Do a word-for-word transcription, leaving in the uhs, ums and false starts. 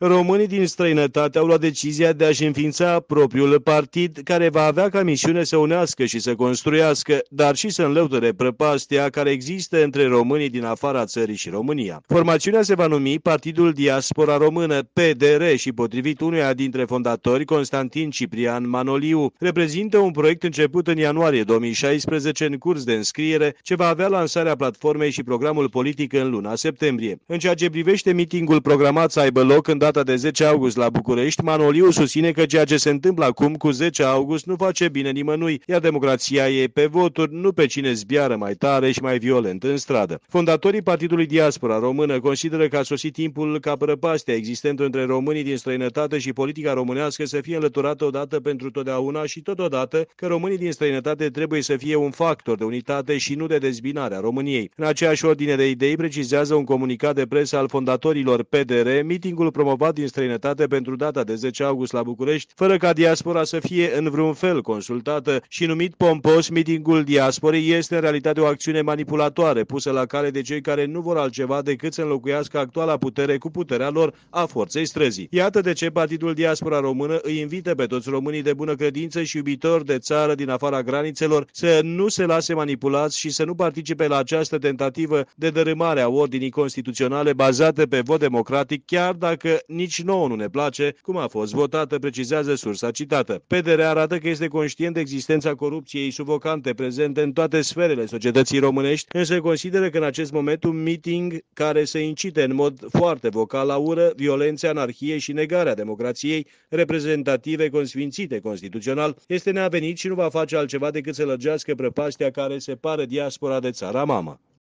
Românii din străinătate au luat decizia de a-și înființa propriul partid, care va avea ca misiune să unească și să construiască, dar și să înlăture prăpastia care există între românii din afara țării și România. Formațiunea se va numi Partidul Diaspora Română, P D R, și potrivit unuia dintre fondatori, Constantin Ciprian Manoliu, reprezintă un proiect început în ianuarie două mii șaisprezece în curs de înscriere, ce va avea lansarea platformei și programul politic în luna septembrie. În ceea ce privește mitingul programat să aibă loc în data de zece august la București, Manoliu susține că ceea ce se întâmplă acum cu zece august nu face bine nimănui, iar democrația e pe voturi, nu pe cine zbiară mai tare și mai violent în stradă. Fondatorii Partidului Diaspora Română consideră că a sosit timpul ca prăpastia existentă între românii din străinătate și politica românească să fie înlăturată odată pentru totdeauna și totodată că românii din străinătate trebuie să fie un factor de unitate și nu de dezbinare a României. În aceeași ordine de idei precizează un comunicat de presă al fondatorilor P D R, mitingul promovat din străinătate pentru data de zece august la București, fără ca diaspora să fie în vreun fel consultată și numit pompos mitingul diasporei, este în realitate o acțiune manipulatoare pusă la cale de cei care nu vor altceva decât să înlocuiască actuala putere cu puterea lor, a forței străzii. Iată de ce Partidul Diaspora Română îi invită pe toți românii de bună credință și iubitori de țară din afara granițelor să nu se lase manipulați și să nu participe la această tentativă de dărâmare a ordinii constituționale bazate pe vot democratic, chiar dacă nici nouă nu ne place cum a fost votată, precizează sursa citată. P D R arată că este conștient de existența corupției sufocante prezente în toate sferele societății românești, însă consideră că în acest moment un meeting care să incite în mod foarte vocal la ură, violențe, anarhie și negarea democrației reprezentative consfințite constituțional este neavenit și nu va face altceva decât să lărgească prăpastia care separă diaspora de țara mamă.